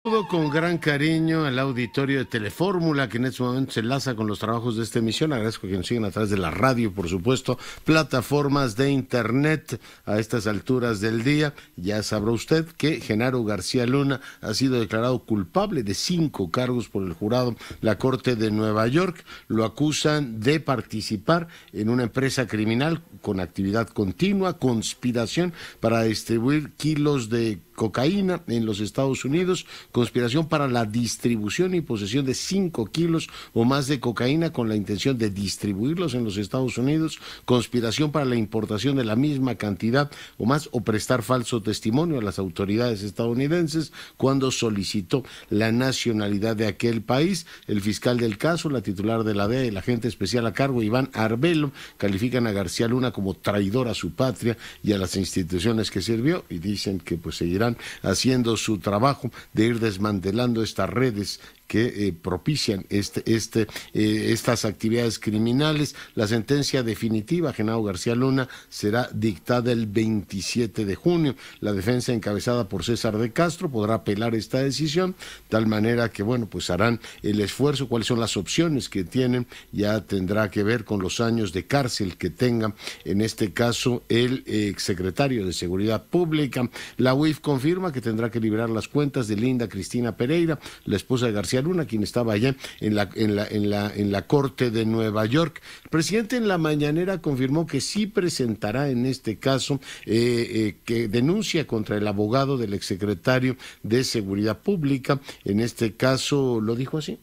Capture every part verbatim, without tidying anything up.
Saludo con gran cariño al auditorio de Telefórmula, que en este momento se enlaza con los trabajos de esta emisión. Agradezco que nos sigan a través de la radio, por supuesto, plataformas de internet a estas alturas del día. Ya sabrá usted que Genaro García Luna ha sido declarado culpable de cinco cargos por el jurado. La Corte de Nueva York lo acusan de participar en una empresa criminal con actividad continua, conspiración para distribuir kilos de cocaína en los Estados Unidos, conspiración para la distribución y posesión de cinco kilos o más de cocaína con la intención de distribuirlos en los Estados Unidos, conspiración para la importación de la misma cantidad o más o prestar falso testimonio a las autoridades estadounidenses cuando solicitó la nacionalidad de aquel país. El fiscal del caso, la titular de la D E A y el agente especial a cargo, Iván Arbelo, califican a García Luna como traidor a su patria y a las instituciones que sirvió y dicen que pues seguirán haciendo su trabajo de ir desmantelando estas redes que eh, propician este, este, eh, estas actividades criminales. La sentencia definitiva, Genaro García Luna, será dictada el veintisiete de junio. La defensa encabezada por César de Castro podrá apelar esta decisión, tal manera que, bueno, pues harán el esfuerzo. ¿Cuáles son las opciones que tienen? Ya tendrá que ver con los años de cárcel que tenga, en este caso, el eh, exsecretario de Seguridad Pública. La U I F confirma que tendrá que liberar las cuentas de Linda Cristina Pereira, la esposa de García Luna, quien estaba allá en la, en la, en la, en la Corte de Nueva York. El presidente en la mañanera confirmó que sí presentará en este caso eh, eh, que denuncia contra el abogado del exsecretario de Seguridad Pública. En este caso, ¿lo dijo así?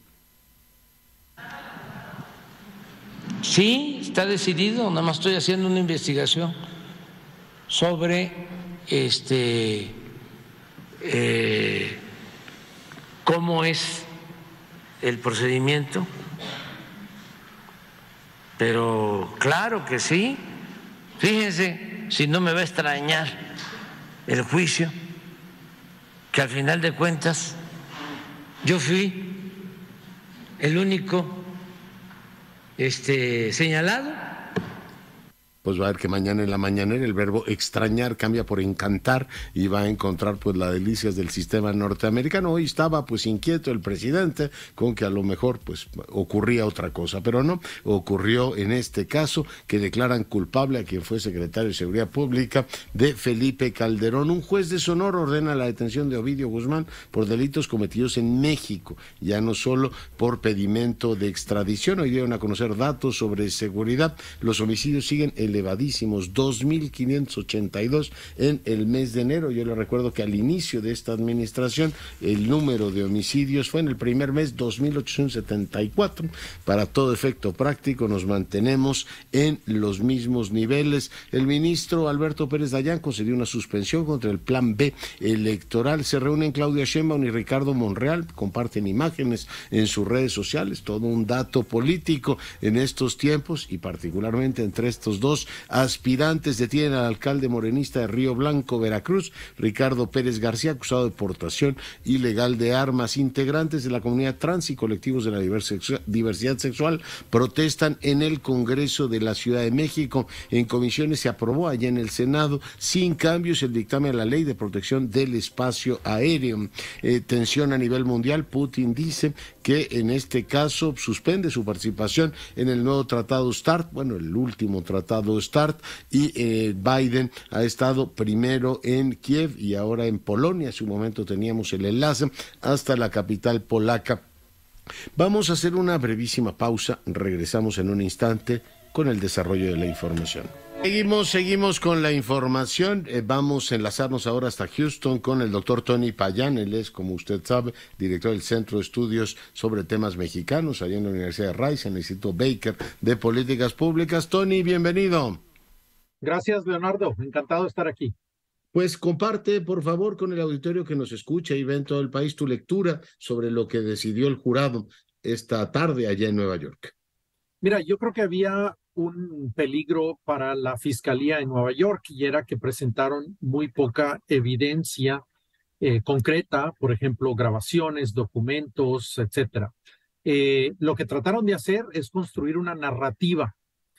Sí, está decidido, nada más estoy haciendo una investigación sobre este eh, cómo es el procedimiento, pero claro que sí. Fíjense, si no me va a extrañar el juicio, que al final de cuentas yo fui el único este, señalado. Pues va a ver que mañana en la mañanera el verbo extrañar cambia por encantar y va a encontrar pues las delicias del sistema norteamericano. Hoy estaba pues inquieto el presidente con que a lo mejor pues ocurría otra cosa, pero no, ocurrió en este caso que declaran culpable a quien fue secretario de Seguridad Pública de Felipe Calderón. Un juez de Sonora ordena la detención de Ovidio Guzmán por delitos cometidos en México, ya no solo por pedimento de extradición. Hoy dieron a conocer datos sobre seguridad. Los homicidios siguen en elevadísimos, dos mil quinientos ochenta y dos en el mes de enero. Yo le recuerdo que al inicio de esta administración el número de homicidios fue en el primer mes dos mil ochocientos setenta y cuatro. Para todo efecto práctico nos mantenemos en los mismos niveles. El ministro Alberto Pérez Dayán concedió una suspensión contra el plan B electoral. Se reúnen Claudia Sheinbaum y Ricardo Monreal, comparten imágenes en sus redes sociales, todo un dato político en estos tiempos y particularmente entre estos dos aspirantes. Detienen al alcalde morenista de Río Blanco, Veracruz, Ricardo Pérez García, acusado de portación ilegal de armas. Integrantes de la comunidad trans y colectivos de la diversidad sexual protestan en el Congreso de la Ciudad de México. En comisiones se aprobó allá en el Senado sin cambios el dictamen a la ley de protección del espacio aéreo. Eh, tensión a nivel mundial. Putin dice que en este caso suspende su participación en el nuevo tratado START, bueno, el último tratado START, y eh, Biden ha estado primero en Kiev y ahora en Polonia. Hace un momento teníamos el enlace hasta la capital polaca. Vamos a hacer una brevísima pausa, regresamos en un instante con el desarrollo de la información. Seguimos, seguimos con la información. Eh, vamos a enlazarnos ahora hasta Houston con el doctor Tony Payán. Él es, como usted sabe, director del Centro de Estudios sobre Temas Mexicanos, allá en la Universidad de Rice, en el Instituto Baker de Políticas Públicas. Tony, bienvenido. Gracias, Leonardo. Encantado de estar aquí. Pues comparte, por favor, con el auditorio que nos escucha y ve en todo el país tu lectura sobre lo que decidió el jurado esta tarde allá en Nueva York. Mira, yo creo que había un peligro para la Fiscalía en Nueva York y era que presentaron muy poca evidencia eh, concreta, por ejemplo, grabaciones, documentos, etcétera. Eh, lo que trataron de hacer es construir una narrativa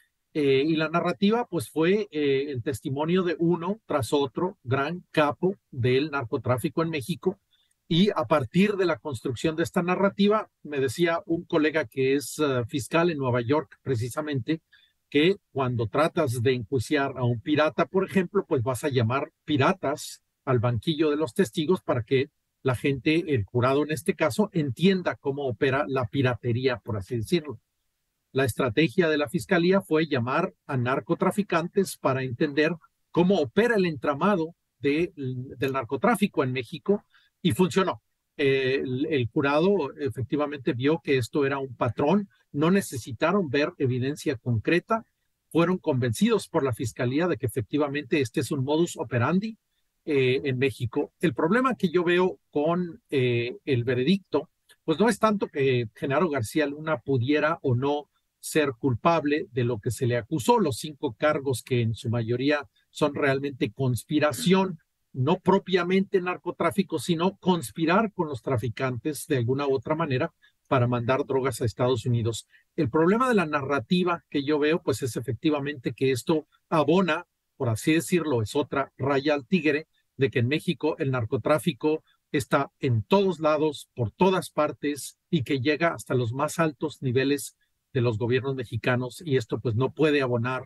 eh, y la narrativa pues fue eh, el testimonio de uno tras otro gran capo del narcotráfico en México Y a partir de la construcción de esta narrativa, me decía un colega que es uh, fiscal en Nueva York, precisamente, que cuando tratas de enjuiciar a un pirata, por ejemplo, pues vas a llamar piratas al banquillo de los testigos para que la gente, el jurado en este caso, entienda cómo opera la piratería, por así decirlo. La estrategia de la fiscalía fue llamar a narcotraficantes para entender cómo opera el entramado de, del narcotráfico en México, y funcionó. Eh, el, el jurado efectivamente vio que esto era un patrón, no necesitaron ver evidencia concreta, fueron convencidos por la fiscalía de que efectivamente este es un modus operandi eh, en México. El problema que yo veo con eh, el veredicto, pues no es tanto que Genaro García Luna pudiera o no ser culpable de lo que se le acusó, los cinco cargos que en su mayoría son realmente conspiración, no propiamente narcotráfico, sino conspirar con los traficantes de alguna u otra manera para mandar drogas a Estados Unidos. El problema de la narrativa que yo veo, pues es efectivamente que esto abona, por así decirlo, es otra raya al tigre, de que en México el narcotráfico está en todos lados, por todas partes, y que llega hasta los más altos niveles de los gobiernos mexicanos, y esto pues no puede abonar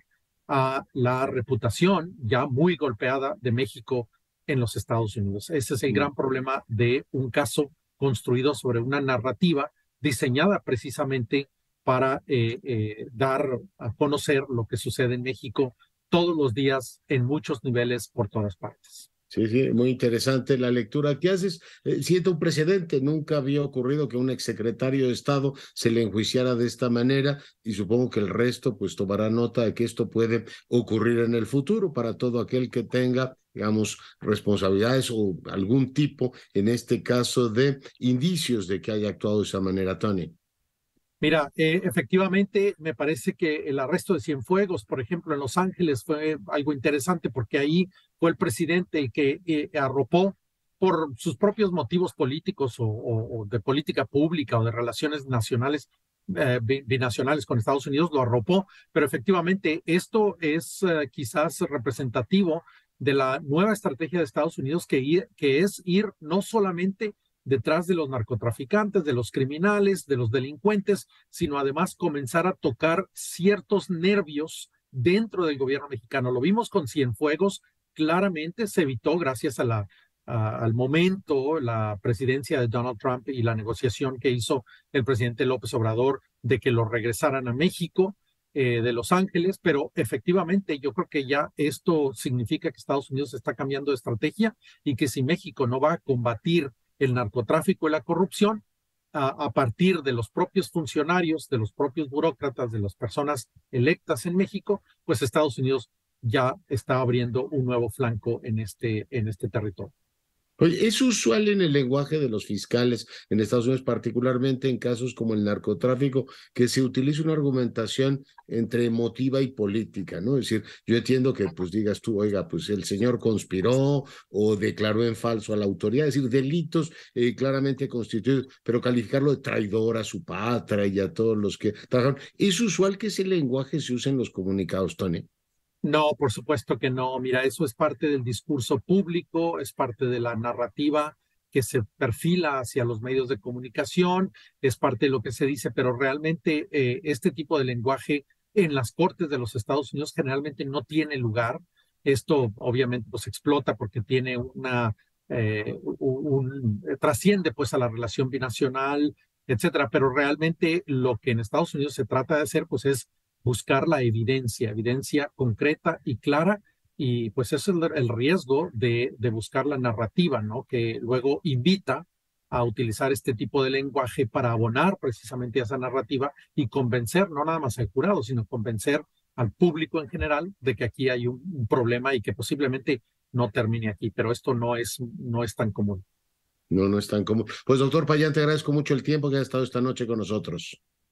a la reputación ya muy golpeada de México en los Estados Unidos. Ese es el gran problema de un caso construido sobre una narrativa diseñada precisamente para eh, eh, dar a conocer lo que sucede en México todos los días en muchos niveles por todas partes. Sí, sí, muy interesante la lectura que haces. Eh, siento un precedente, nunca había ocurrido que un exsecretario de Estado se le enjuiciara de esta manera, y supongo que el resto pues tomará nota de que esto puede ocurrir en el futuro para todo aquel que tenga, digamos, responsabilidades o algún tipo, en este caso, de indicios de que haya actuado de esa manera, Tony. Mira, eh, efectivamente, me parece que el arresto de Cienfuegos, por ejemplo, en Los Ángeles fue algo interesante porque ahí fue el presidente el que eh, arropó por sus propios motivos políticos o, o, o de política pública o de relaciones nacionales, eh, binacionales con Estados Unidos, lo arropó, pero efectivamente esto es eh, quizás representativo de la nueva estrategia de Estados Unidos que, ir, que es ir no solamente detrás de los narcotraficantes, de los criminales, de los delincuentes, sino además comenzar a tocar ciertos nervios dentro del gobierno mexicano. Lo vimos con Cienfuegos, claramente se evitó gracias a la, a, al momento, la presidencia de Donald Trump y la negociación que hizo el presidente López Obrador de que lo regresaran a México, eh, de Los Ángeles, pero efectivamente yo creo que ya esto significa que Estados Unidos está cambiando de estrategia y que si México no va a combatir el narcotráfico y la corrupción a, a partir de los propios funcionarios, de los propios burócratas, de las personas electas en México, pues Estados Unidos ya está abriendo un nuevo flanco en este, en este territorio. Oye, es usual en el lenguaje de los fiscales en Estados Unidos, particularmente en casos como el narcotráfico, que se utilice una argumentación entre emotiva y política, ¿no? Es decir, yo entiendo que pues digas tú, oiga, pues el señor conspiró o declaró en falso a la autoridad, es decir, delitos eh, claramente constituidos, pero calificarlo de traidor a su patria y a todos los que trabajaron. ¿Es usual que ese lenguaje se use en los comunicados, Tony? No, por supuesto que no. Mira, eso es parte del discurso público, es parte de la narrativa que se perfila hacia los medios de comunicación, es parte de lo que se dice, pero realmente eh, este tipo de lenguaje en las cortes de los Estados Unidos generalmente no tiene lugar. Esto obviamente pues explota porque tiene una, eh, un, un, trasciende pues a la relación binacional, etcétera, pero realmente lo que en Estados Unidos se trata de hacer pues es buscar la evidencia, evidencia concreta y clara, y pues ese es el, el riesgo de, de buscar la narrativa, ¿no? Que luego invita a utilizar este tipo de lenguaje para abonar precisamente a esa narrativa y convencer, no nada más al jurado, sino convencer al público en general de que aquí hay un, un problema y que posiblemente no termine aquí, pero esto no es, no es tan común. No, no es tan común. Pues doctor Payán, te agradezco mucho el tiempo que has estado esta noche con nosotros.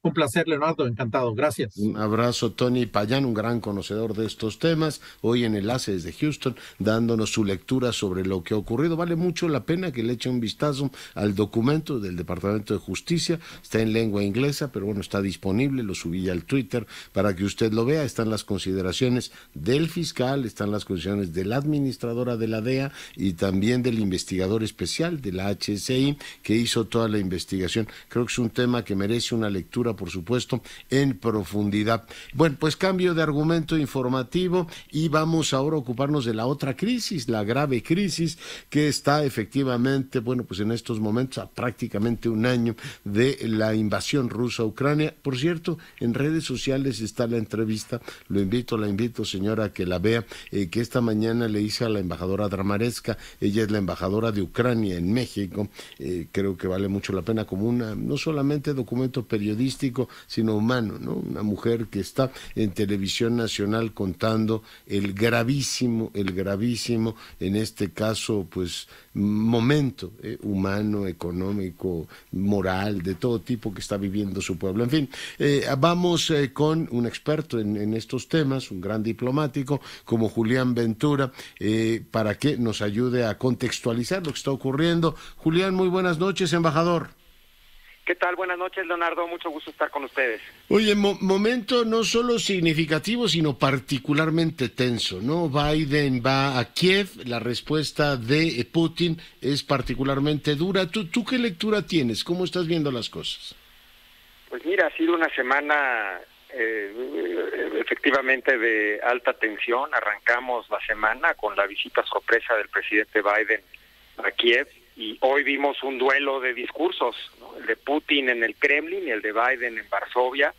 Un placer, Leonardo, encantado, gracias. Un abrazo, Tony Payán, un gran conocedor de estos temas, hoy en Enlace desde Houston, dándonos su lectura sobre lo que ha ocurrido. Vale mucho la pena que le eche un vistazo al documento del Departamento de Justicia, está en lengua inglesa, pero bueno, está disponible, lo subí al Twitter para que usted lo vea. Están las consideraciones del fiscal, están las consideraciones de la administradora de la D E A y también del investigador especial de la H S I que hizo toda la investigación. Creo que es un tema que merece una lectura, por supuesto, en profundidad. Bueno, pues cambio de argumento informativo y vamos ahora a ocuparnos de la otra crisis, la grave crisis que está efectivamente, bueno, pues en estos momentos a prácticamente un año de la invasión rusa a Ucrania. Por cierto, en redes sociales está la entrevista, lo invito, la invito, señora, a que la vea, eh, que esta mañana le hice a la embajadora Dramareska. Ella es la embajadora de Ucrania en México. Eh, creo que vale mucho la pena como una, no solamente documento periodístico, sino humano, ¿no? Una mujer que está en televisión nacional contando el gravísimo, el gravísimo, en este caso, pues, momento eh, humano, económico, moral, de todo tipo que está viviendo su pueblo. En fin, eh, vamos eh, con un experto en, en estos temas, un gran diplomático como Julián Ventura, eh, para que nos ayude a contextualizar lo que está ocurriendo. Julián, muy buenas noches, embajador. ¿Qué tal? Buenas noches, Leonardo. Mucho gusto estar con ustedes. Oye, mo momento no solo significativo, sino particularmente tenso, ¿no? Biden va a Kiev, la respuesta de Putin es particularmente dura. ¿Tú, tú qué lectura tienes? ¿Cómo estás viendo las cosas? Pues mira, ha sido una semana eh, efectivamente de alta tensión. Arrancamos la semana con la visita sorpresa del presidente Biden a Kiev. Y hoy vimos un duelo de discursos, ¿no? El de Putin en el Kremlin y el de Biden en Varsovia,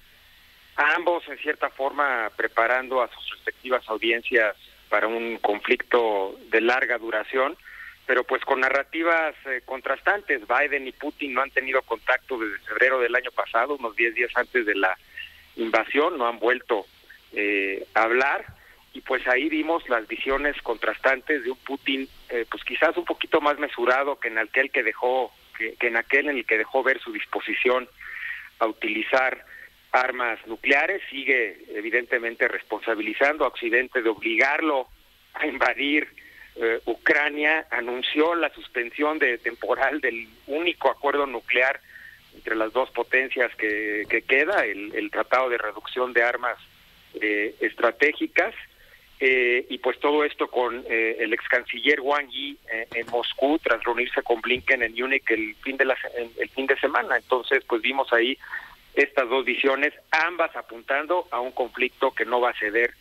ambos en cierta forma preparando a sus respectivas audiencias para un conflicto de larga duración, pero pues con narrativas eh, contrastantes. Biden y Putin no han tenido contacto desde febrero del año pasado, unos diez días antes de la invasión, no han vuelto eh, a hablar. Y pues ahí vimos las visiones contrastantes de un Putin, eh, pues quizás un poquito más mesurado que en aquel que dejó, que, que en aquel en el que dejó ver su disposición a utilizar armas nucleares. Sigue evidentemente responsabilizando a Occidente de obligarlo a invadir eh, Ucrania. Anunció la suspensión de temporal del único acuerdo nuclear entre las dos potencias que, que queda, el, el Tratado de Reducción de Armas eh, Estratégicas. Eh, y pues todo esto con eh, el ex canciller Wang Yi eh, en Moscú tras reunirse con Blinken en Múnich el fin de la el fin de semana. Entonces pues vimos ahí estas dos visiones, ambas apuntando a un conflicto que no va a ceder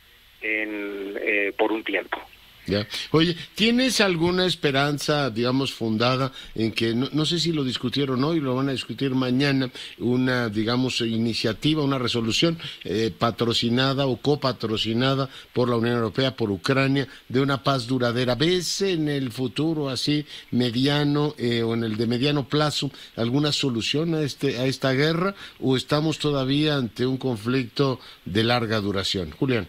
en, eh, por un tiempo. Ya. Oye, ¿tienes alguna esperanza, digamos, fundada en que, no, no sé si lo discutieron hoy, lo van a discutir mañana, una, digamos, iniciativa, una resolución eh, patrocinada o copatrocinada por la Unión Europea, por Ucrania, de una paz duradera? ¿Ves en el futuro así, mediano eh, o en el de mediano plazo, alguna solución a, este, a esta guerra o estamos todavía ante un conflicto de larga duración? Julián.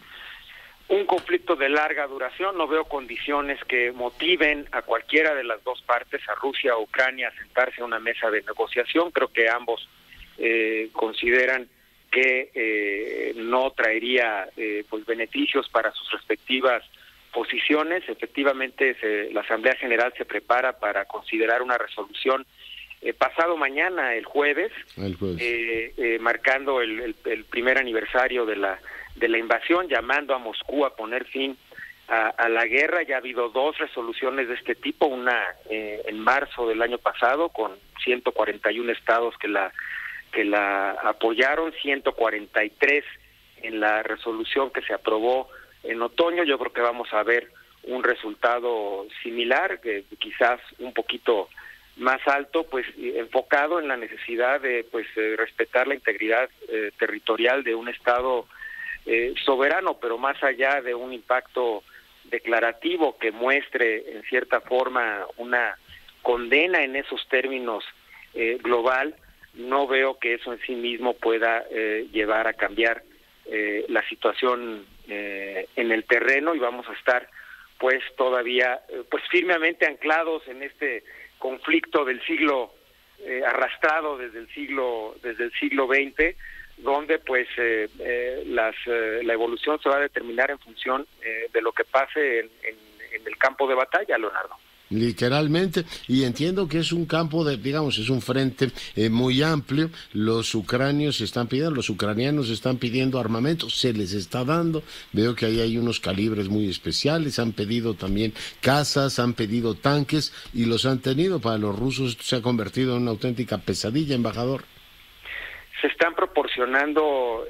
Un conflicto de larga duración, no veo condiciones que motiven a cualquiera de las dos partes, a Rusia o Ucrania, a sentarse a una mesa de negociación. Creo que ambos eh, consideran que eh, no traería eh, pues beneficios para sus respectivas posiciones. Efectivamente, se, la Asamblea General se prepara para considerar una resolución eh, pasado mañana, el jueves, el jueves. Eh, eh, marcando el, el, el primer aniversario de la de la invasión, llamando a Moscú a poner fin a, a la guerra. Ya ha habido dos resoluciones de este tipo, una eh, en marzo del año pasado con ciento cuarenta y uno estados que la que la apoyaron, ciento cuarenta y tres en la resolución que se aprobó en otoño. Yo creo que vamos a ver un resultado similar, que quizás un poquito más alto, pues enfocado en la necesidad de pues eh, respetar la integridad eh, territorial de un estado Eh, soberano, pero más allá de un impacto declarativo que muestre en cierta forma una condena en esos términos eh, global, no veo que eso en sí mismo pueda eh, llevar a cambiar eh, la situación eh, en el terreno, y vamos a estar pues todavía eh, pues firmemente anclados en este conflicto del siglo eh, arrastrado desde el siglo desde el siglo veinte, donde pues eh, eh, las, eh, la evolución se va a determinar en función eh, de lo que pase en, en, en el campo de batalla, Leonardo. Literalmente, y entiendo que es un campo de, digamos, es un frente eh, muy amplio. Los ucranios están pidiendo, los ucranianos están pidiendo armamento, se les está dando. Veo que ahí hay unos calibres muy especiales, han pedido también casas, han pedido tanques y los han tenido. Para los rusos esto se ha convertido en una auténtica pesadilla, embajador. Se están proporcionando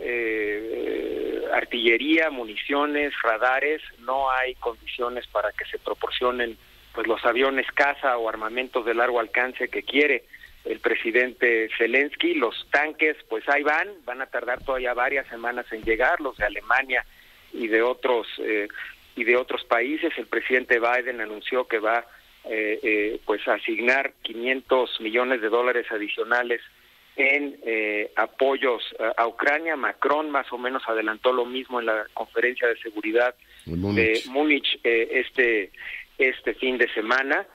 eh, artillería, municiones, radares. No hay condiciones para que se proporcionen pues los aviones caza o armamentos de largo alcance que quiere el presidente Zelensky. Los tanques, pues ahí van, van a tardar todavía varias semanas en llegar, los de Alemania y de otros eh, y de otros países. El presidente Biden anunció que va eh, eh, pues a asignar quinientos millones de dólares adicionales en eh, apoyos a, a Ucrania. Macron más o menos adelantó lo mismo en la conferencia de seguridad de Múnich eh, este este fin de semana.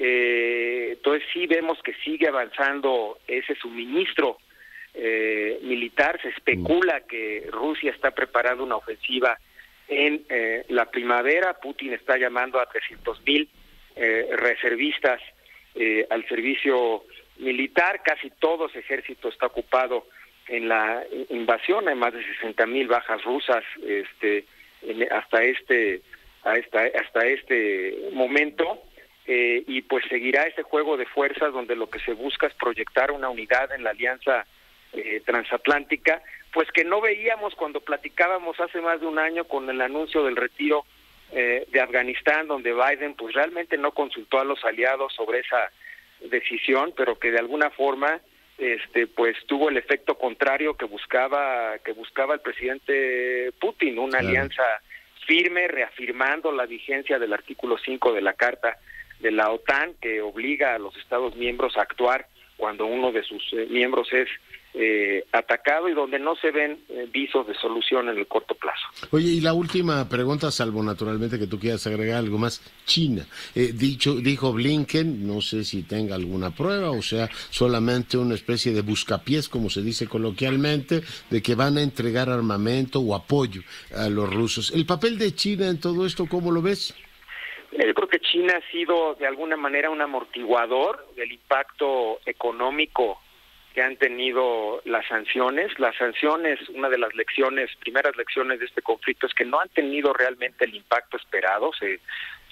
Eh, entonces sí vemos que sigue avanzando ese suministro eh, militar. Se especula que Rusia está preparando una ofensiva en eh, la primavera. Putin está llamando a trescientos mil eh, reservistas eh, al servicio militar. Casi todo ese ejército está ocupado en la invasión. Hay más de sesenta mil bajas rusas este, en, hasta este a esta, hasta este momento, eh, y pues seguirá ese juego de fuerzas donde lo que se busca es proyectar una unidad en la alianza eh, transatlántica, pues que no veíamos cuando platicábamos hace más de un año con el anuncio del retiro eh, de Afganistán, donde Biden pues realmente no consultó a los aliados sobre esa decisión, pero que de alguna forma este pues tuvo el efecto contrario que buscaba que buscaba el presidente Putin, una claro. alianza firme, reafirmando la vigencia del artículo cinco de la Carta de la OTAN, que obliga a los Estados miembros a actuar cuando uno de sus eh, miembros es eh, atacado y donde no se ven eh, visos de solución en el corto plazo. Oye, y la última pregunta, salvo naturalmente que tú quieras agregar algo más, China. Eh, dicho, dijo Blinken, no sé si tenga alguna prueba, o sea, solamente una especie de buscapiés, como se dice coloquialmente, de que van a entregar armamento o apoyo a los rusos. ¿El papel de China en todo esto, cómo lo ves? Yo creo que China ha sido de alguna manera un amortiguador del impacto económico que han tenido las sanciones. Las sanciones, una de las lecciones, primeras lecciones de este conflicto es que no han tenido realmente el impacto esperado. Se,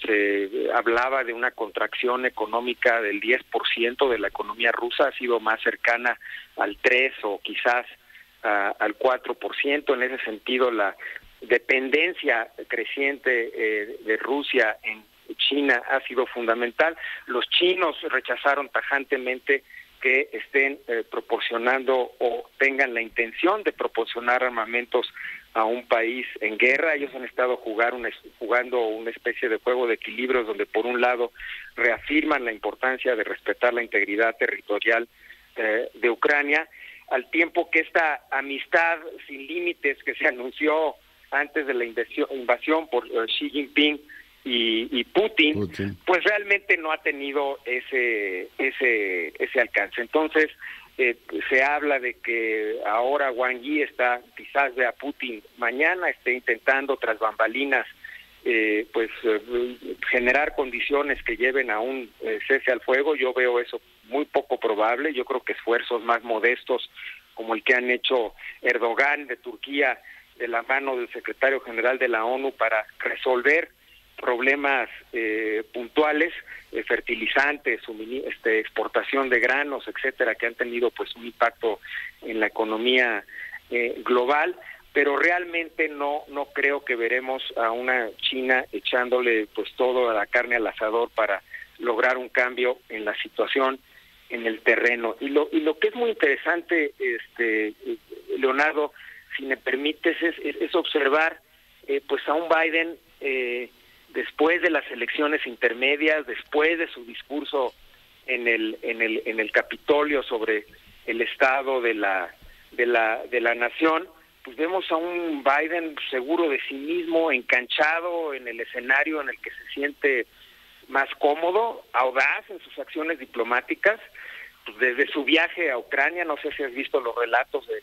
se hablaba de una contracción económica del diez por ciento de la economía rusa, ha sido más cercana al tres o quizás uh, al cuatro por ciento. En ese sentido, la dependencia creciente eh, de Rusia en China ha sido fundamental. Los chinos rechazaron tajantemente que estén eh, proporcionando o tengan la intención de proporcionar armamentos a un país en guerra. Ellos han estado jugar una, jugando una especie de juego de equilibrios donde por un lado reafirman la importancia de respetar la integridad territorial eh, de Ucrania, al tiempo que esta amistad sin límites que se anunció antes de la invasión, invasión por uh, Xi Jinping y, y Putin, Putin, pues realmente no ha tenido ese ese ese alcance. Entonces eh, se habla de que ahora Wang Yi está, quizás vea a Putin mañana, esté intentando tras bambalinas eh, pues eh, generar condiciones que lleven a un eh, cese al fuego. Yo veo eso muy poco probable. Yo creo que esfuerzos más modestos como el que han hecho Erdogan de Turquía de la mano del secretario general de la ONU para resolver problemas eh, puntuales, eh, fertilizantes, este, exportación de granos, etcétera, que han tenido pues un impacto en la economía eh, global, pero realmente no no creo que veremos a una China echándole pues toda la carne al asador para lograr un cambio en la situación en el terreno. Y lo y lo que es muy interesante, este Leonardo, si me permites, es, es, es observar eh, pues a un Biden eh, después de las elecciones intermedias, después de su discurso en el en el en el Capitolio sobre el estado de la de la de la nación, pues vemos a un Biden seguro de sí mismo, enganchado en el escenario en el que se siente más cómodo, audaz en sus acciones diplomáticas. Pues desde su viaje a Ucrania, no sé si has visto los relatos de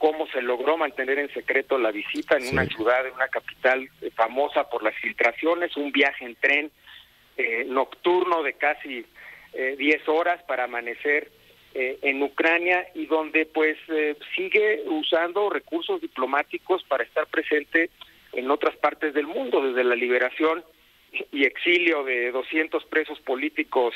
cómo se logró mantener en secreto la visita en sí. una ciudad, en una capital eh, famosa por las filtraciones, un viaje en tren eh, nocturno de casi eh, diez horas para amanecer eh, en Ucrania, y donde pues eh, sigue usando recursos diplomáticos para estar presente en otras partes del mundo, desde la liberación y exilio de doscientos presos políticos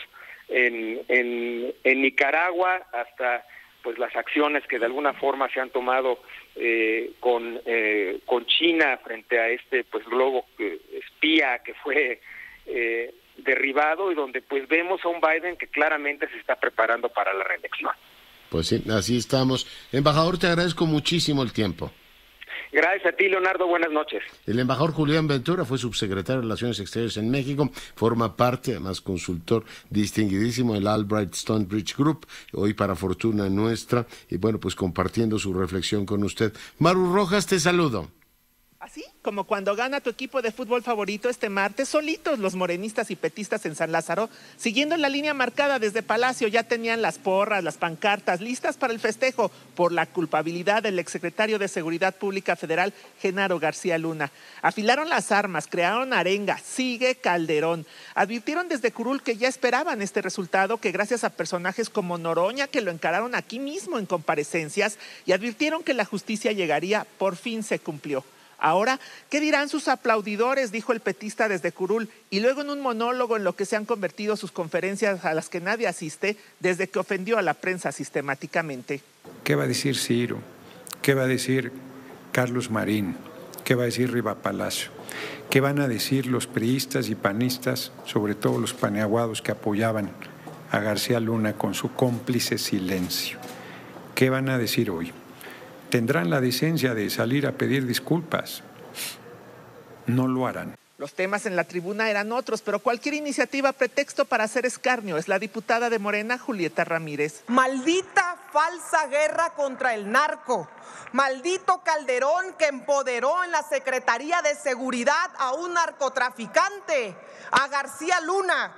en, en, en Nicaragua, hasta pues las acciones que de alguna forma se han tomado eh, con eh, con China frente a este pues globo eh, espía que fue eh, derribado, y donde pues vemos a un Biden que claramente se está preparando para la reelección. Pues sí, así estamos. Embajador, te agradezco muchísimo el tiempo. Gracias a ti, Leonardo. Buenas noches. El embajador Julián Ventura fue subsecretario de Relaciones Exteriores en México, forma parte, además consultor distinguidísimo del Albright Stonebridge Group, hoy para fortuna nuestra, y bueno, pues compartiendo su reflexión con usted. Maru Rojas, te saludo. Así como cuando gana tu equipo de fútbol favorito este martes, solitos los morenistas y petistas en San Lázaro, siguiendo la línea marcada desde Palacio, ya tenían las porras, las pancartas listas para el festejo por la culpabilidad del exsecretario de Seguridad Pública Federal, Genaro García Luna. Afilaron las armas, crearon arenga, sigue Calderón. Advirtieron desde Curul que ya esperaban este resultado, que gracias a personajes como Noroña, que lo encararon aquí mismo en comparecencias, y advirtieron que la justicia llegaría, por fin se cumplió. Ahora, ¿qué dirán sus aplaudidores?, dijo el petista desde Curul, y luego en un monólogo en lo que se han convertido sus conferencias a las que nadie asiste, desde que ofendió a la prensa sistemáticamente. ¿Qué va a decir Ciro? ¿Qué va a decir Carlos Marín? ¿Qué va a decir Riva Palacio? ¿Qué van a decir los priistas y panistas, sobre todo los paneaguados que apoyaban a García Luna con su cómplice silencio? ¿Qué van a decir hoy? Tendrán la decencia de salir a pedir disculpas. No lo harán. Los temas en la tribuna eran otros, pero cualquier iniciativa pretexto para hacer escarnio. Es la diputada de Morena, Julieta Ramírez. Maldita falsa guerra contra el narco. Maldito Calderón, que empoderó en la Secretaría de Seguridad a un narcotraficante, a García Luna.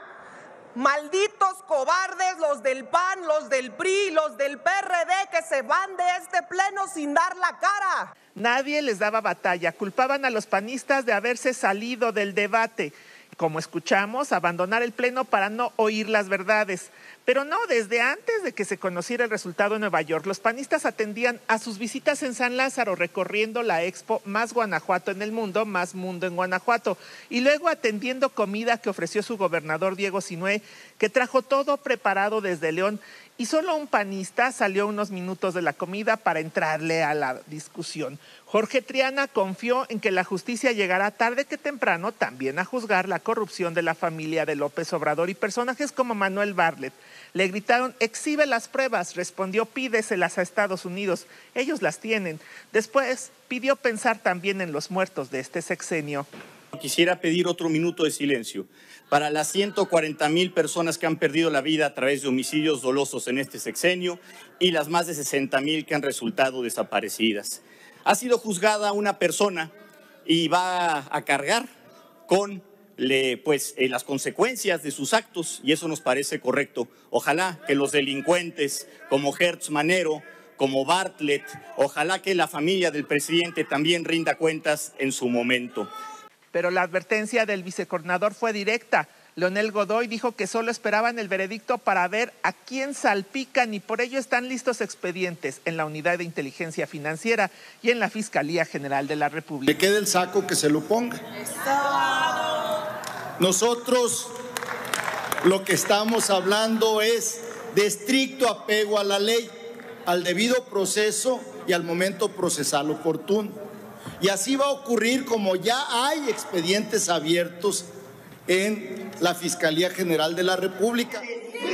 Malditos cobardes, los del P A N, los del P R I, los del P R D, que se van de este pleno sin dar la cara. Nadie les daba batalla, culpaban a los panistas de haberse salido del debate. Como escuchamos, abandonar el pleno para no oír las verdades. Pero no, desde antes de que se conociera el resultado en Nueva York, los panistas atendían a sus visitas en San Lázaro, recorriendo la expo Más Guanajuato en el mundo, Más Mundo en Guanajuato, y luego atendiendo comida que ofreció su gobernador Diego Sinue, que trajo todo preparado desde León, y solo un panista salió unos minutos de la comida para entrarle a la discusión. Jorge Triana confió en que la justicia llegará tarde que temprano también a juzgar la corrupción de la familia de López Obrador y personajes como Manuel Bartlett. Le gritaron, exhibe las pruebas, respondió, pídeselas a Estados Unidos, ellos las tienen. Después pidió pensar también en los muertos de este sexenio. Quisiera pedir otro minuto de silencio para las ciento cuarenta mil personas que han perdido la vida a través de homicidios dolosos en este sexenio y las más de sesenta mil que han resultado desaparecidas. Ha sido juzgada una persona y va a cargar con le, pues, eh, las consecuencias de sus actos, y eso nos parece correcto. Ojalá que los delincuentes como Hertz Manero, como Bartlett, ojalá que la familia del presidente también rinda cuentas en su momento. Pero la advertencia del vicecoordinador fue directa. Leonel Godoy dijo que solo esperaban el veredicto para ver a quién salpican, y por ello están listos expedientes en la Unidad de Inteligencia Financiera y en la Fiscalía General de la República. Le quede el saco, que se lo ponga. Nosotros lo que estamos hablando es de estricto apego a la ley, al debido proceso y al momento procesal oportuno. Y así va a ocurrir como ya hay expedientes abiertos en la Fiscalía General de la República.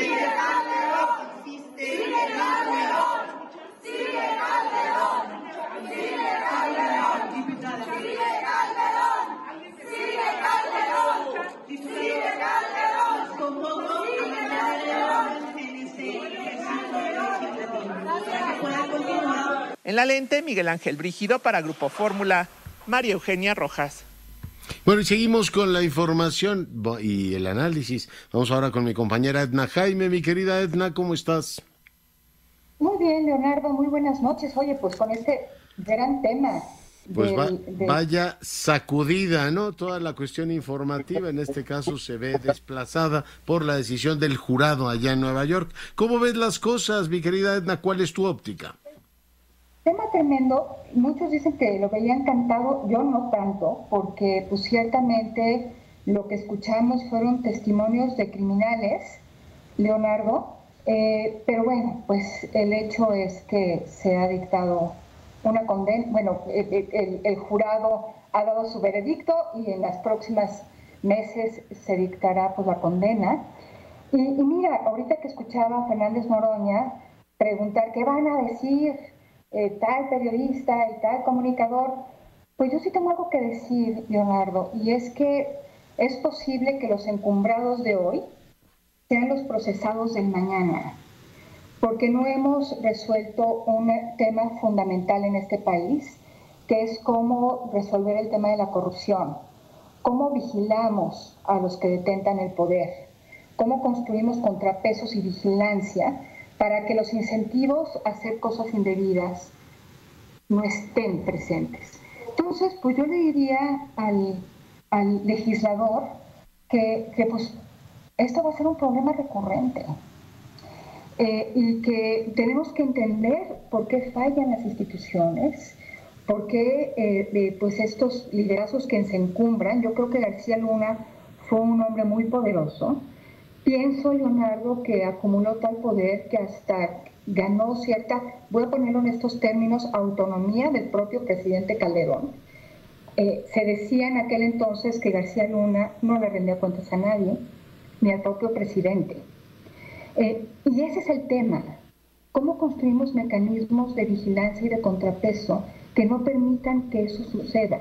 En la lente, Miguel Ángel Brígido para Grupo Fórmula, María Eugenia Rojas. Bueno, y seguimos con la información y el análisis. Vamos ahora con mi compañera Edna Jaime. Mi querida Edna, ¿cómo estás? Muy Muy bien, Leonardo, muy buenas noches. Oye, pues con este gran tema. Pues del, va, del... vaya sacudida, ¿no? Toda la cuestión informativa en este caso se ve desplazada por la decisión del jurado allá en Nueva York. ¿Cómo ves las cosas, mi querida Edna? ¿Cuál es tu óptica? Tema tremendo. Muchos dicen que lo veían cantado, yo no tanto, porque pues ciertamente lo que escuchamos fueron testimonios de criminales, Leonardo, eh, pero bueno, pues el hecho es que se ha dictado una condena, bueno, el, el, el jurado ha dado su veredicto y en las próximas meses se dictará pues la condena. Y, y mira, ahorita que escuchaba a Fernández Noroña preguntar qué van a decir eh, tal periodista y tal comunicador, pues yo sí tengo algo que decir, Leonardo, y es que es posible que los encumbrados de hoy sean los procesados del mañana, porque no hemos resuelto un tema fundamental en este país, que es cómo resolver el tema de la corrupción, cómo vigilamos a los que detentan el poder, cómo construimos contrapesos y vigilancia para que los incentivos a hacer cosas indebidas no estén presentes. Entonces, pues yo le diría al, al legislador que, que pues esto va a ser un problema recurrente. Eh, y que tenemos que entender por qué fallan las instituciones, por qué eh, eh, pues estos liderazgos que se encumbran. Yo creo que García Luna fue un hombre muy poderoso. Pienso, Leonardo, que acumuló tal poder que hasta ganó cierta, voy a ponerlo en estos términos, autonomía del propio presidente Calderón. Eh, se decía en aquel entonces que García Luna no le rendía cuentas a nadie, ni al propio presidente. Eh, y ese es el tema, cómo construimos mecanismos de vigilancia y de contrapeso que no permitan que eso suceda.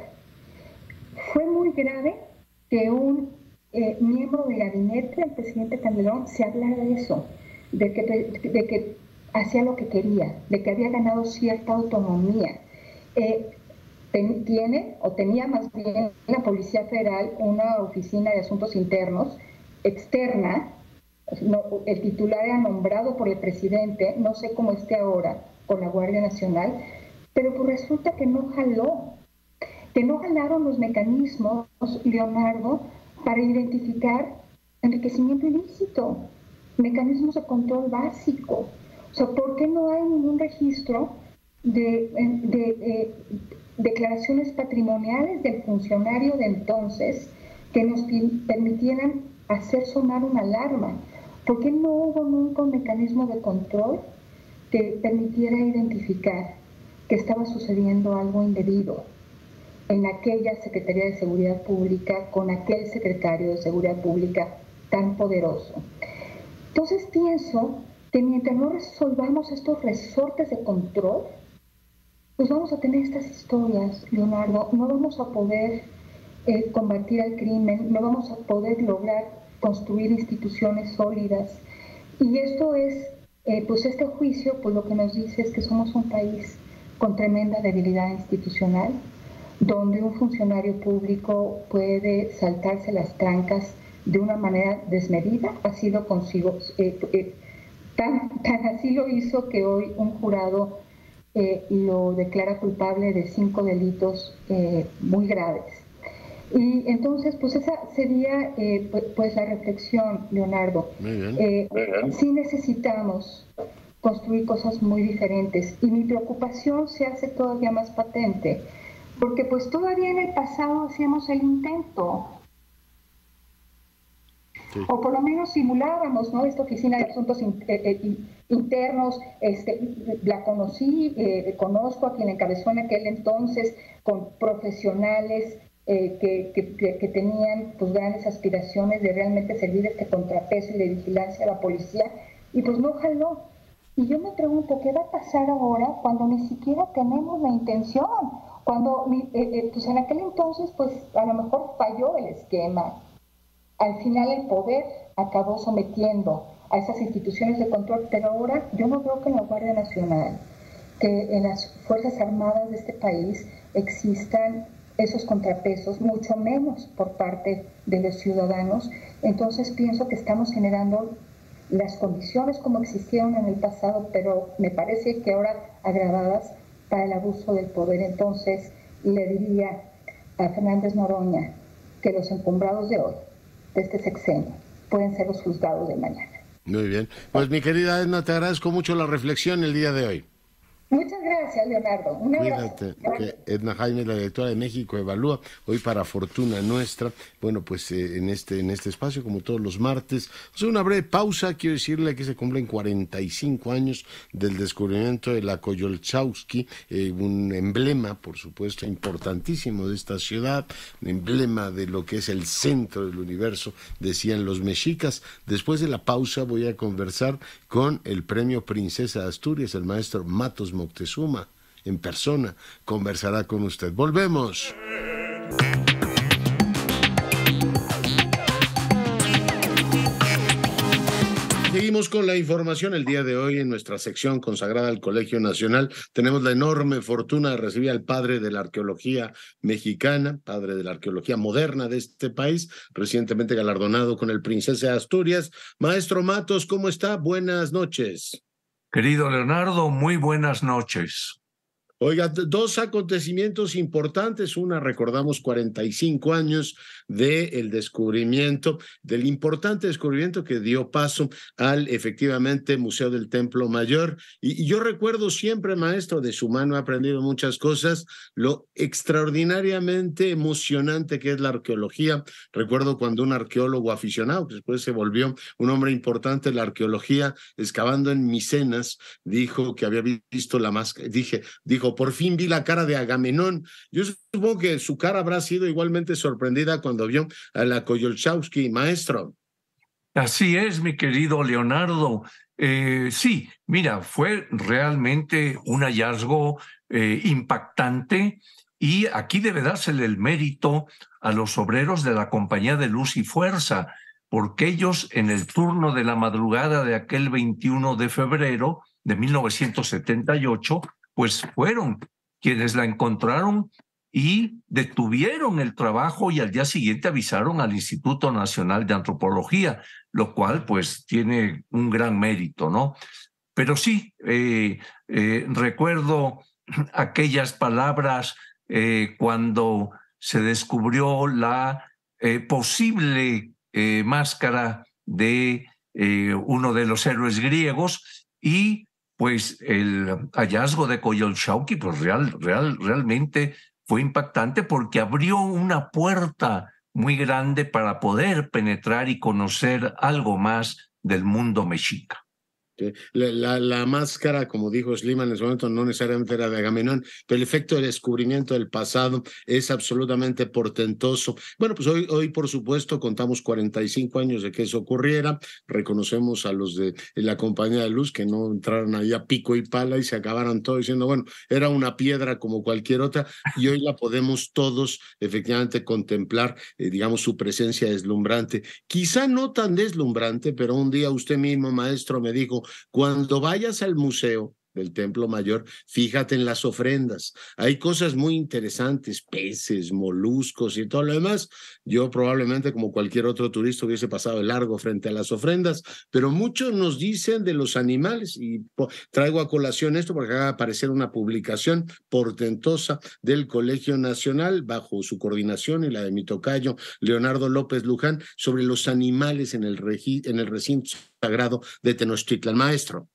Fue muy grave que un eh, miembro del gabinete del presidente Calderón se hablara de eso, de que, de que hacía lo que quería, de que había ganado cierta autonomía. Eh, ten, tiene, o tenía más bien la Policía Federal una oficina de asuntos internos externa. No, el titular era nombrado por el presidente, no sé cómo esté ahora con la Guardia Nacional, pero pues resulta que no jaló, que no jalaron los mecanismos, Leonardo, para identificar enriquecimiento ilícito, mecanismos de control básico. O sea, ¿por qué no hay ningún registro de, de, de, de declaraciones patrimoniales del funcionario de entonces que nos permitieran hacer sonar una alarma? ¿Por qué no hubo nunca un mecanismo de control que permitiera identificar que estaba sucediendo algo indebido en aquella Secretaría de Seguridad Pública con aquel secretario de Seguridad Pública tan poderoso? Entonces pienso que mientras no resolvamos estos resortes de control, pues vamos a tener estas historias, Leonardo, no vamos a poder eh, combatir al crimen, no vamos a poder lograr construir instituciones sólidas. Y esto es, eh, pues este juicio, pues lo que nos dice es que somos un país con tremenda debilidad institucional, donde un funcionario público puede saltarse las trancas de una manera desmedida, así lo consigo, eh, eh, tan, tan así lo hizo que hoy un jurado eh, lo declara culpable de cinco delitos eh, muy graves. Y entonces, pues esa sería eh, pues la reflexión, Leonardo. Muy bien. Eh, muy bien. Sí necesitamos construir cosas muy diferentes y mi preocupación se hace todavía más patente, porque pues todavía en el pasado hacíamos el intento, sí, o por lo menos simulábamos, ¿no? Esta oficina de asuntos in, eh, eh, internos, este, la conocí, eh, conozco a quien encabezó en aquel entonces con profesionales Eh, que, que, que tenían pues grandes aspiraciones de realmente servir este contrapeso y de vigilancia a la policía, y pues no jaló. Y yo me pregunto, ¿qué va a pasar ahora cuando ni siquiera tenemos la intención? Cuando, eh, eh, pues en aquel entonces, pues a lo mejor falló el esquema. Al final el poder acabó sometiendo a esas instituciones de control, pero ahora yo no veo que en la Guardia Nacional, que en las Fuerzas Armadas de este país existan esos contrapesos, mucho menos por parte de los ciudadanos. Entonces pienso que estamos generando las condiciones como existieron en el pasado, pero me parece que ahora agravadas para el abuso del poder. Entonces, le diría a Fernández Noroña que los encumbrados de hoy, de este sexenio, pueden ser los juzgados de mañana. Muy bien. Pues mi querida Edna, te agradezco mucho la reflexión el día de hoy. Muchas gracias, Leonardo. Un abrazo. Cuídate, que Edna Jaime, la directora de México Evalúa, hoy para fortuna nuestra, bueno, pues eh, en este en este espacio, como todos los martes, o sea, una breve pausa. Quiero decirle que se cumplen cuarenta y cinco años del descubrimiento de la Coyolxauhqui, eh, un emblema, por supuesto, importantísimo de esta ciudad, un emblema de lo que es el centro del universo, decían los mexicas. Después de la pausa voy a conversar con el premio Princesa de Asturias, el maestro Matos Moctezuma, en persona, conversará con usted. Volvemos. Seguimos con la información. El día de hoy, en nuestra sección consagrada al Colegio Nacional, tenemos la enorme fortuna de recibir al padre de la arqueología mexicana, padre de la arqueología moderna de este país, recientemente galardonado con el Princesa de Asturias. Maestro Matos, ¿cómo está? Buenas noches. Querido Leonardo, muy buenas noches. Oiga, dos acontecimientos importantes. Una, recordamos cuarenta y cinco años del descubrimiento, del importante descubrimiento que dio paso al, efectivamente, Museo del Templo Mayor. Y, y yo recuerdo siempre, maestro, de su mano he aprendido muchas cosas, lo extraordinariamente emocionante que es la arqueología. Recuerdo cuando un arqueólogo aficionado, que después se volvió un hombre importante en la arqueología, excavando en Micenas, dijo que había visto la máscara, dije, dijo, por fin vi la cara de Agamenón. Yo supongo que su cara habrá sido igualmente sorprendida cuando vio a la Coyolxauhqui, maestro. Así es, mi querido Leonardo. Eh, sí, mira, fue realmente un hallazgo eh, impactante, y aquí debe dársele el mérito a los obreros de la Compañía de Luz y Fuerza, porque ellos en el turno de la madrugada de aquel veintiuno de febrero de mil novecientos setenta y ocho, pues fueron quienes la encontraron y detuvieron el trabajo, y al día siguiente avisaron al Instituto Nacional de Antropología, lo cual pues tiene un gran mérito, ¿no? Pero sí, eh, eh, recuerdo aquellas palabras eh, cuando se descubrió la eh, posible eh, máscara de eh, uno de los héroes griegos, y pues el hallazgo de Coyolxauhqui pues real, real, realmente fue impactante, porque abrió una puerta muy grande para poder penetrar y conocer algo más del mundo mexica. La, la, la máscara, como dijo Schliemann en ese momento, no necesariamente era de Agamenón, pero el efecto del descubrimiento del pasado es absolutamente portentoso. Bueno, pues hoy, hoy por supuesto, contamos cuarenta y cinco años de que eso ocurriera. Reconocemos a los de la Compañía de Luz que no entraron ahí a pico y pala y se acabaron todo diciendo, bueno, era una piedra como cualquier otra, y hoy la podemos todos efectivamente contemplar, eh, digamos, su presencia deslumbrante. Quizá no tan deslumbrante, pero un día usted mismo, maestro, me dijo, cuando vayas al Museo del Templo Mayor, fíjate en las ofrendas. Hay cosas muy interesantes, peces, moluscos y todo lo demás. Yo probablemente, como cualquier otro turista, hubiese pasado de largo frente a las ofrendas, pero muchos nos dicen de los animales, y traigo a colación esto porque acaba de aparecer una publicación portentosa del Colegio Nacional, bajo su coordinación y la de mi tocayo Leonardo López Luján, sobre los animales en el, en el recinto sagrado de Tenochtitlan. Maestro.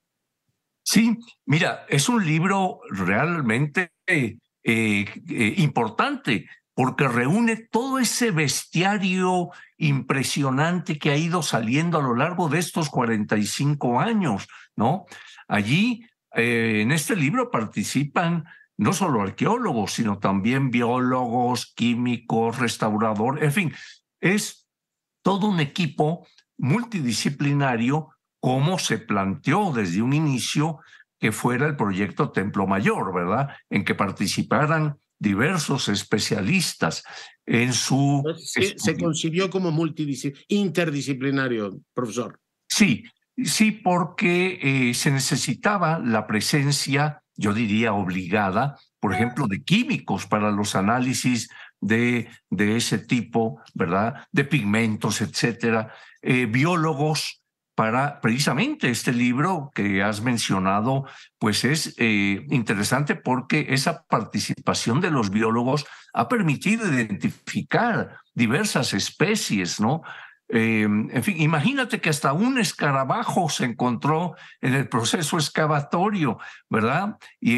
Sí, mira, es un libro realmente eh, eh, importante, porque reúne todo ese bestiario impresionante que ha ido saliendo a lo largo de estos cuarenta y cinco años, ¿no? Allí, eh, en este libro participan no solo arqueólogos, sino también biólogos, químicos, restauradores, en fin, es todo un equipo multidisciplinario, como se planteó desde un inicio que fuera el proyecto Templo Mayor, ¿verdad? En que participaran diversos especialistas en su... Se, se concibió como multidisciplinario, interdisciplinario, profesor. Sí, sí, porque eh, se necesitaba la presencia, yo diría obligada, por ejemplo, de químicos para los análisis de, de ese tipo, ¿verdad? De pigmentos, etcétera, eh, biólogos, para precisamente este libro que has mencionado, pues es eh, interesante porque esa participación de los biólogos ha permitido identificar diversas especies, ¿no? Eh, en fin, imagínate que hasta un escarabajo se encontró en el proceso excavatorio, ¿verdad?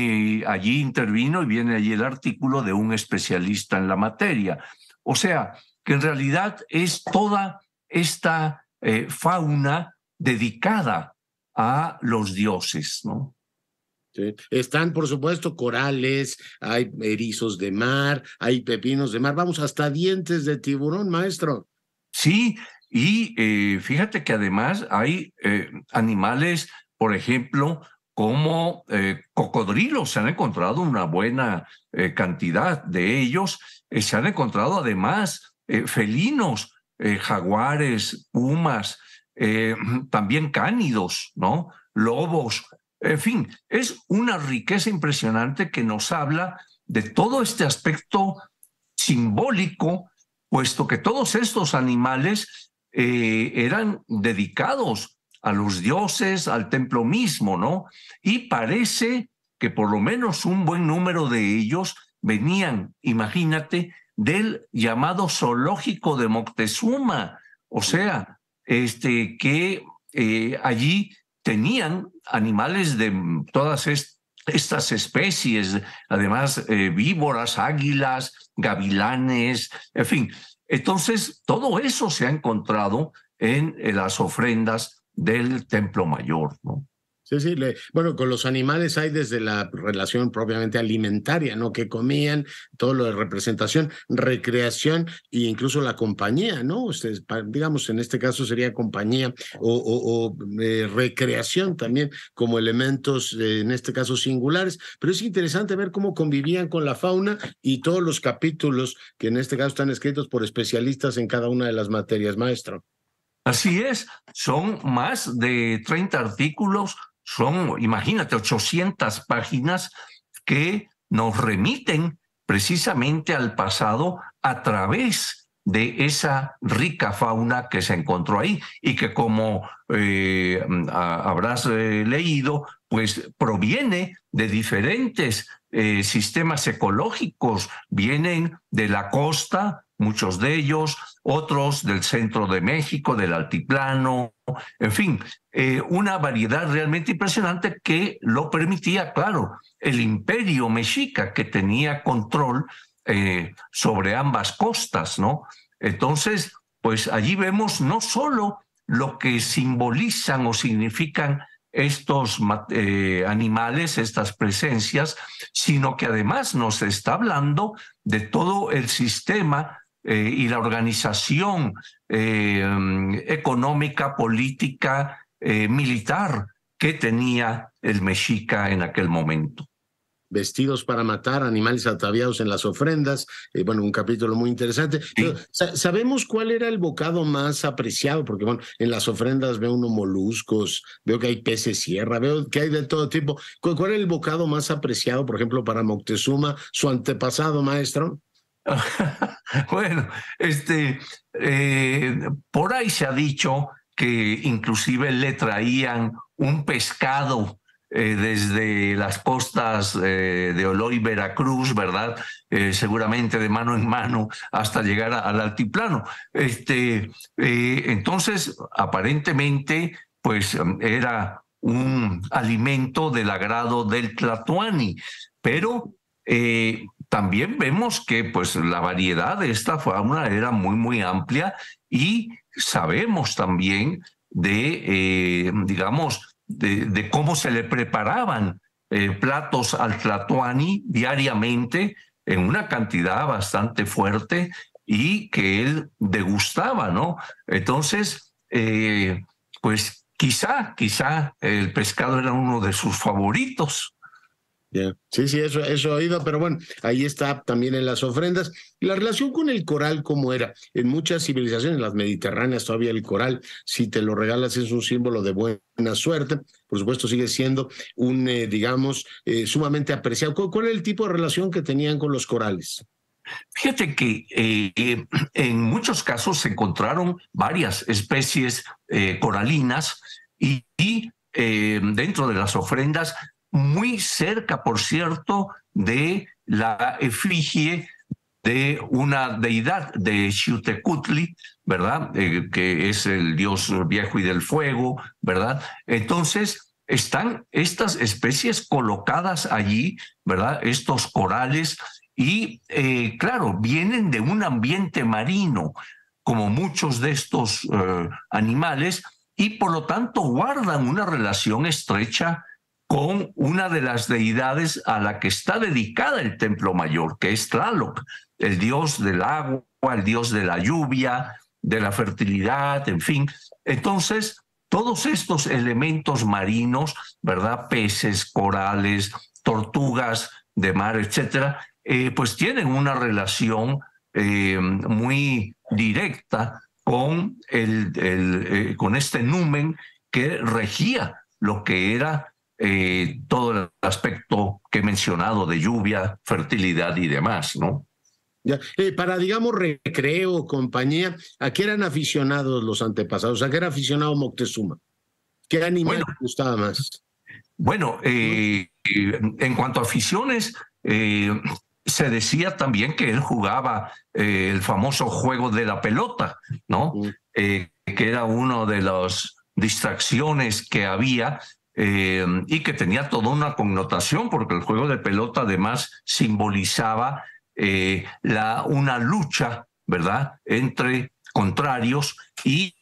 Y allí intervino y viene allí el artículo de un especialista en la materia. O sea, que en realidad es toda esta eh, fauna dedicada a los dioses, ¿no? Sí. Están, por supuesto, corales, hay erizos de mar, hay pepinos de mar, vamos, hasta dientes de tiburón, maestro. Sí, y eh, fíjate que además hay eh, animales, por ejemplo, como eh, cocodrilos, se han encontrado una buena eh, cantidad de ellos, eh, se han encontrado además eh, felinos, eh, jaguares, pumas, eh, también cánidos, ¿no? Lobos, en fin, es una riqueza impresionante que nos habla de todo este aspecto simbólico, puesto que todos estos animales eh, eran dedicados a los dioses, al templo mismo, ¿no? Y parece que por lo menos un buen número de ellos venían, imagínate, del llamado zoológico de Moctezuma, o sea, este, que eh, allí tenían animales de todas est estas especies, además eh, víboras, águilas, gavilanes, en fin. Entonces, todo eso se ha encontrado en, en las ofrendas del Templo Mayor, ¿no? Sí, sí, le, bueno, con los animales hay desde la relación propiamente alimentaria, ¿no? Que comían, todo lo de representación, recreación e incluso la compañía, ¿no? Ustedes, digamos, en este caso sería compañía o, o, o eh, recreación también como elementos, eh, en este caso singulares, pero es interesante ver cómo convivían con la fauna y todos los capítulos que en este caso están escritos por especialistas en cada una de las materias, maestro. Así es, son más de treinta artículos, son, imagínate, ochocientas páginas que nos remiten precisamente al pasado a través de esa rica fauna que se encontró ahí y que, como eh, habrás eh, leído, pues proviene de diferentes eh, sistemas ecológicos, vienen de la costa, muchos de ellos, otros del centro de México, del altiplano, en fin, eh, una variedad realmente impresionante que lo permitía, claro, el imperio mexica, que tenía control eh, sobre ambas costas, ¿no? Entonces, pues allí vemos no solo lo que simbolizan o significan estos eh, animales, estas presencias, sino que además nos está hablando de todo el sistema Eh, y la organización eh, económica, política, eh, militar que tenía el mexica en aquel momento. Vestidos para matar, animales ataviados en las ofrendas, eh, bueno, un capítulo muy interesante. Sí. Pero, sa ¿sabemos cuál era el bocado más apreciado? Porque, bueno, en las ofrendas veo unos moluscos, veo que hay peces sierra, veo que hay de todo tipo. ¿Cuál, cuál era el bocado más apreciado, por ejemplo, para Moctezuma, su antepasado, maestro? Bueno, este, eh, por ahí se ha dicho que inclusive le traían un pescado eh, desde las costas eh, de Oloy, Veracruz, ¿verdad? Eh, seguramente de mano en mano hasta llegar a, al altiplano. Este, eh, entonces, aparentemente, pues era un alimento del agrado del tlatoani, pero eh, también vemos que pues la variedad de esta fauna era muy, muy amplia y sabemos también de, eh, digamos, de, de cómo se le preparaban eh, platos al tlatoani diariamente en una cantidad bastante fuerte y que él degustaba, ¿no? Entonces, eh, pues quizá, quizá el pescado era uno de sus favoritos. Yeah. Sí, sí, eso, eso he oído, pero bueno, ahí está también en las ofrendas. Y la relación con el coral, ¿cómo era? En muchas civilizaciones, las mediterráneas, todavía el coral, si te lo regalas, es un símbolo de buena suerte. Por supuesto, sigue siendo un, eh, digamos, eh, sumamente apreciado. ¿Cuál, ¿Cuál era el tipo de relación que tenían con los corales? Fíjate que eh, en muchos casos se encontraron varias especies eh, coralinas y, y eh, dentro de las ofrendas, muy cerca, por cierto, de la efigie de una deidad de Xiuhtecutli, ¿verdad? Eh, que es el dios viejo y del fuego, ¿verdad? Entonces, están estas especies colocadas allí, ¿verdad? Estos corales, y eh, claro, vienen de un ambiente marino, como muchos de estos eh, animales, y por lo tanto guardan una relación estrecha con una de las deidades a la que está dedicada el Templo Mayor, que es Tlaloc, el dios del agua, el dios de la lluvia, de la fertilidad, en fin. Entonces, todos estos elementos marinos, ¿verdad? Peces, corales, tortugas de mar, etcétera, eh, pues tienen una relación eh, muy directa con, el, el, eh, con este numen que regía lo que era Eh, todo el aspecto que he mencionado de lluvia, fertilidad y demás, ¿no? Ya. Eh, para, digamos, recreo, compañía, ¿a qué eran aficionados los antepasados? ¿A qué era aficionado Moctezuma? ¿Qué animal bueno, le gustaba más? Bueno, eh, en cuanto a aficiones, eh, se decía también que él jugaba eh, el famoso juego de la pelota, ¿no? Mm. Eh, que era una de las distracciones que había, Eh, y que tenía toda una connotación, porque el juego de pelota además simbolizaba eh, la, una lucha, ¿verdad?, entre contrarios, y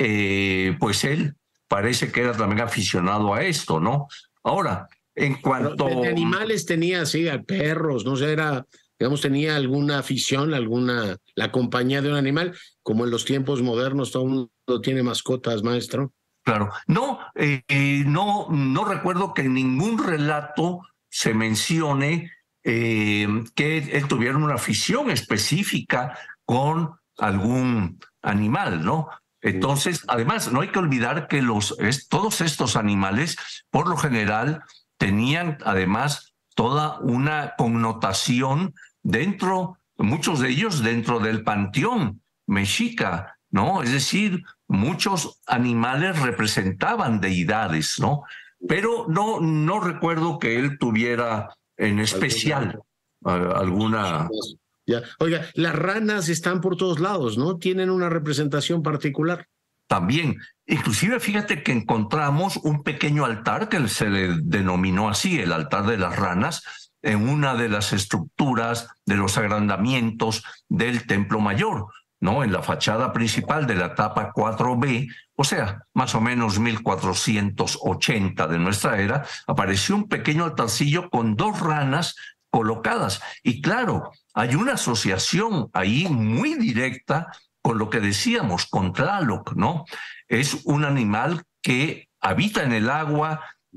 eh, pues él parece que era también aficionado a esto, ¿no? Ahora, en cuanto... Pero de animales tenía, sí, a perros, no sé, era, digamos, tenía alguna afición, alguna, la compañía de un animal, como en los tiempos modernos todo el mundo tiene mascotas, maestro. Claro, no, eh, eh, no, no recuerdo que en ningún relato se mencione eh, que él tuviera una afición específica con algún animal, ¿no? Entonces, además, no hay que olvidar que los, es, todos estos animales, por lo general, tenían además toda una connotación dentro, muchos de ellos dentro del panteón mexica, ¿no? Es decir, muchos animales representaban deidades, ¿no? Pero no, no recuerdo que él tuviera en especial alguna... alguna... Ya. Oiga, las ranas están por todos lados, ¿no? Tienen una representación particular. También, inclusive fíjate que encontramos un pequeño altar que se le denominó así, el altar de las ranas, en una de las estructuras de los agrandamientos del Templo Mayor, ¿no? En la fachada principal de la etapa cuatro B, o sea, más o menos mil cuatrocientos ochenta de nuestra era, apareció un pequeño altarcillo con dos ranas colocadas. Y claro, hay una asociación ahí muy directa con lo que decíamos, con Tlaloc, ¿no? Es un animal que habita en el agua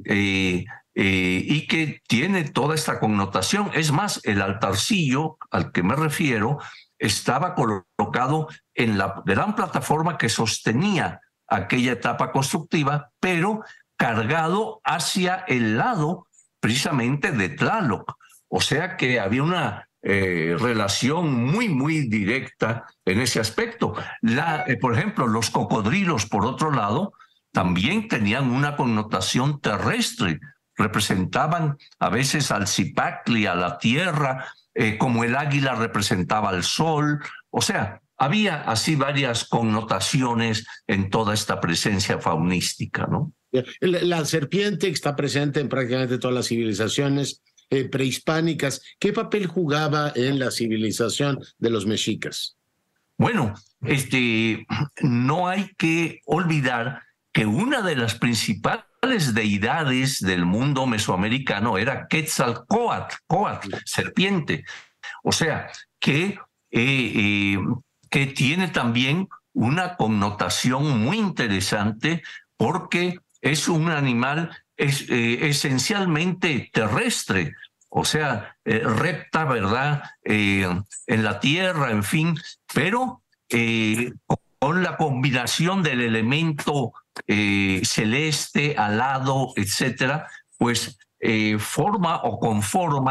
eh, eh, y que tiene toda esta connotación. Es más, el altarcillo al que me refiero estaba colocado en la gran plataforma que sostenía aquella etapa constructiva, pero cargado hacia el lado precisamente de Tlaloc. O sea que había una eh, relación muy, muy directa en ese aspecto. La, eh, por ejemplo, los cocodrilos, por otro lado, también tenían una connotación terrestre. Representaban a veces al Zipacli, a la tierra, Eh, como el águila representaba al sol. O sea, había así varias connotaciones en toda esta presencia faunística, ¿no? La, la serpiente está presente en prácticamente todas las civilizaciones eh, prehispánicas. ¿Qué papel jugaba en la civilización de los mexicas? Bueno, este, no hay que olvidar que una de las principales deidades del mundo mesoamericano era Quetzalcóatl, Coatl, serpiente. O sea, que, eh, eh, que tiene también una connotación muy interesante porque es un animal es, eh, esencialmente terrestre, o sea, eh, repta, ¿verdad?, eh, en la tierra, en fin, pero eh, con la combinación del elemento eh, celeste, alado, etcétera, pues eh, forma o conforma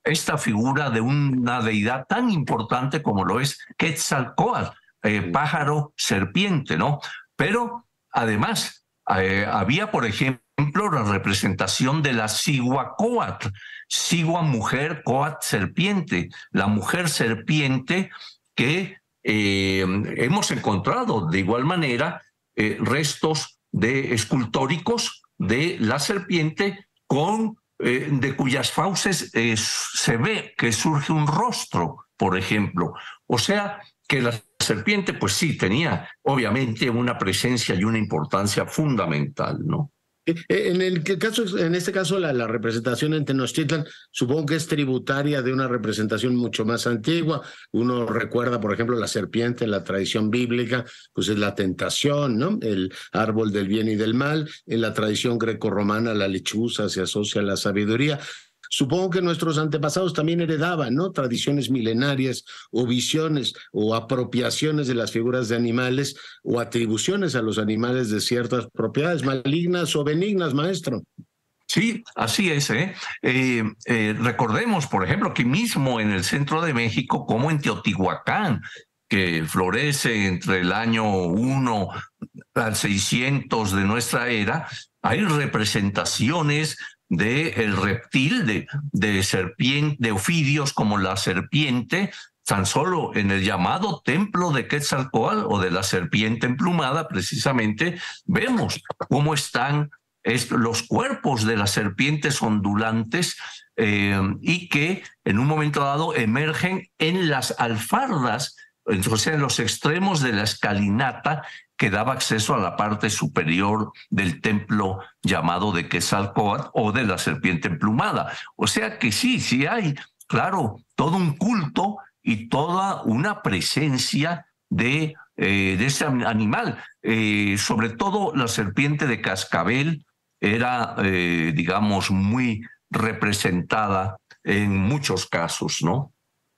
esta figura de una deidad tan importante como lo es Quetzalcóatl, eh, pájaro serpiente, ¿no? Pero además eh, había, por ejemplo, la representación de la Cihuacóatl, Cigua mujer, Coatl serpiente, la mujer serpiente que eh, hemos encontrado de igual manera eh, restos de escultóricos de la serpiente con eh, de cuyas fauces eh, se ve que surge un rostro, por ejemplo. O sea que la serpiente, pues sí, tenía obviamente una presencia y una importancia fundamental, ¿no? En el caso, en este caso, la, la representación en Tenochtitlan, supongo que es tributaria de una representación mucho más antigua. Uno recuerda, por ejemplo, la serpiente en la tradición bíblica, pues es la tentación, ¿no? El árbol del bien y del mal. En la tradición grecorromana, la lechuza se asocia a la sabiduría. Supongo que nuestros antepasados también heredaban, ¿no? Tradiciones milenarias o visiones o apropiaciones de las figuras de animales o atribuciones a los animales de ciertas propiedades malignas o benignas, maestro. Sí, así es. ¿eh? Eh, eh, recordemos, por ejemplo, que mismo en el centro de México, como en Teotihuacán, que florece entre el año uno al seiscientos de nuestra era, hay representaciones de el reptil, de, de serpiente, de ofidios como la serpiente, tan solo en el llamado templo de Quetzalcóatl o de la serpiente emplumada, precisamente, vemos cómo están est- los cuerpos de las serpientes ondulantes eh, y que en un momento dado emergen en las alfardas, entonces en los extremos de la escalinata que daba acceso a la parte superior del templo llamado de Quetzalcóatl o de la serpiente emplumada. O sea que sí, sí hay, claro, todo un culto y toda una presencia de, eh, de ese animal. Eh, sobre todo la serpiente de cascabel era, eh, digamos, muy representada en muchos casos, ¿no?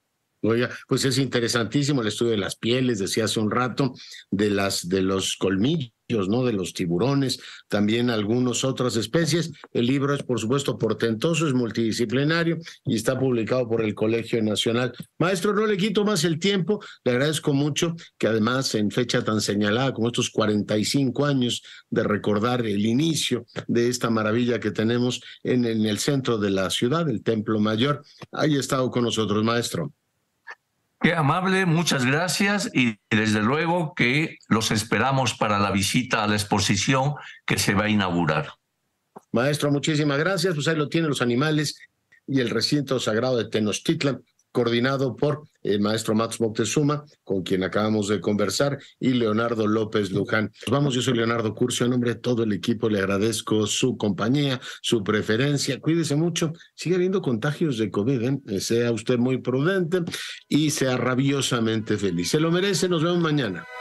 Oiga, pues es interesantísimo el estudio de las pieles, decía hace un rato, de las de los colmillos, ¿no? De los tiburones, también algunas otras especies. El libro es, por supuesto, portentoso, es multidisciplinario y está publicado por el Colegio Nacional. Maestro, no le quito más el tiempo, le agradezco mucho que además en fecha tan señalada como estos cuarenta y cinco años de recordar el inicio de esta maravilla que tenemos en, en el centro de la ciudad, el Templo Mayor, haya estado con nosotros, maestro. Qué amable, muchas gracias y desde luego que los esperamos para la visita a la exposición que se va a inaugurar. Maestro, muchísimas gracias. Pues ahí lo tienen los animales y el recinto sagrado de Tenochtitlan, coordinado por el maestro Max Moctezuma, con quien acabamos de conversar, y Leonardo López Luján. Vamos, yo soy Leonardo Curcio, en nombre de todo el equipo le agradezco su compañía, su preferencia. Cuídese mucho, sigue habiendo contagios de COVID, ¿eh? Sea usted muy prudente y sea rabiosamente feliz. Se lo merece, nos vemos mañana.